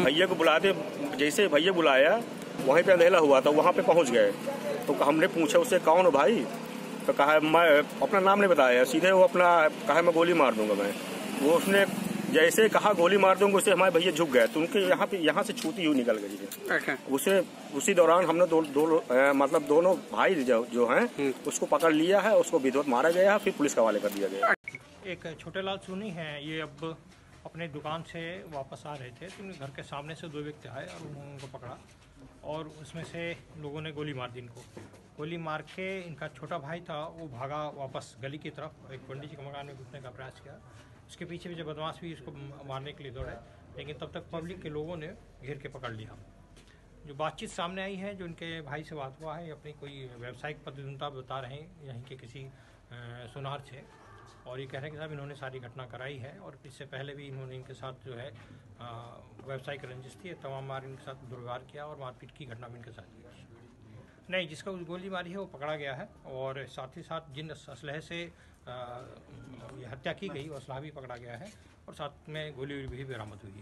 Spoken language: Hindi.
भैया को बुलाते, जैसे भैया बुलाया वहीं पे अंधेला हुआ था, वहाँ पे पहुँच गए। तो हमने पूछा उससे कौन हो भाई, तो कहा मैं, अपना नाम नहीं बताया, सीधे वो अपना कहा मैं गोली मार दूंगा मैं। वो उसने जैसे कहा गोली मार दूंगा, उससे हमारे भैया झुक गए, तो उनके यहाँ से छूती हुई निकल गई है। अच्छा। उसी दौरान हमने मतलब दोनों भाई जो हैं उसको पकड़ लिया है, उसको विधिवत मारा गया है, फिर पुलिस के हवाले कर दिया गया। एक छोटेलाल सोनी है, ये अब अपने दुकान से वापस आ रहे थे, तो उनके घर के सामने से दो व्यक्ति आए और उन्होंने उनको पकड़ा और उसमें से लोगों ने गोली मार दी इनको। गोली मार के इनका छोटा भाई था वो भागा वापस गली की तरफ, एक पंडित जी के मकान में घुसने का प्रयास किया। उसके पीछे भी जो बदमाश भी इसको मारने के लिए दौड़े, लेकिन तब तक पब्लिक के लोगों ने घेर के पकड़ लिया। जो बातचीत सामने आई है, जो इनके भाई से बात हुआ है, अपनी कोई व्यावसायिक प्रतिद्वंद्विता बता रहे हैं यहीं के किसी सुनार से, और ये कह रहे हैं कि साहब इन्होंने सारी घटना कराई है और इससे पहले भी इन्होंने इनके साथ जो है व्यावसायिक रंजिश थी, तमाम बार इनके साथ दुर्व्यवहार किया और मारपीट की घटना भी इनके साथ हुई। नहीं, जिसका गोली मारी है वो पकड़ा गया है और साथ ही साथ जिन असलहे से हत्या की गई वो असलहा भी पकड़ा गया है और साथ में गोली भी बरामद हुई है।